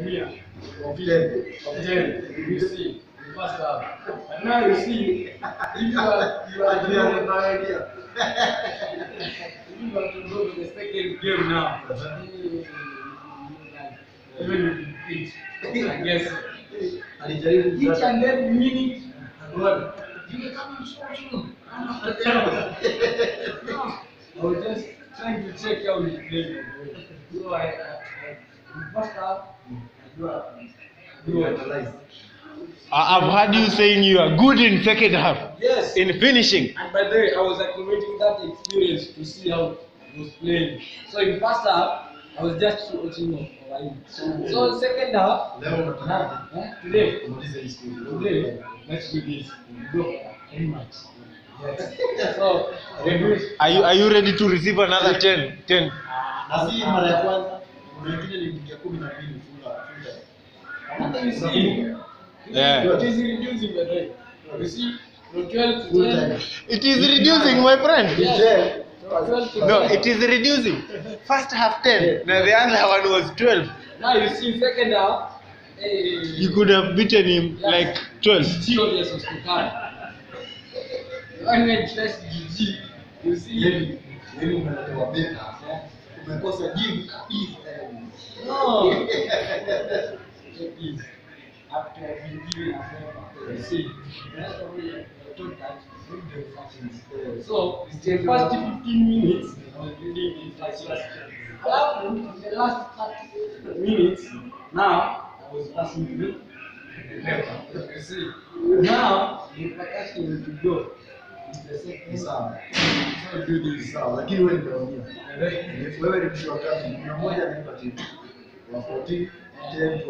Premier of 10. You see, first half. And now you see, if you are to go to the second game now, even if you pitch, I guess each and every minute, God, you will come and show you. I was just trying to check how you play. So I first half, do analyze. I've heard you saying you are good in second half. Yes. In finishing. And by the way, I was accumulating that experience to see how he was playing. So in first half, I was just watching over him. So second half, today, let's do this. Go. Any match. Yes. So, Are you ready to receive another 10? Nasi mara ya kwanza, wengine niliingia 12 funga. You see, yeah. It is reducing by the way. You see, from 12 to 10. It is reducing, my friend. Yes. From 12 to 10. No, it is reducing. First half 10. Now the other one was 12. Now you see, second half, you could have beaten him like 12. Still yes was to come. When we dress GG, you see. Umekosa jibu kabisa. No. Please. After I've been given a favor, you see, that's why I told that read the Repercussions. So, the first 15 minutes, I was reading the Repercussions. In the last 30 minutes, now, I was passing through the paper. You see, now, the Repercussions to go. The second sound. So do this sound. Lakini wewe ndio unaona. Wewe ni mtu wa kazi. Kuna mmoja ananipa timu. Wa 14, 10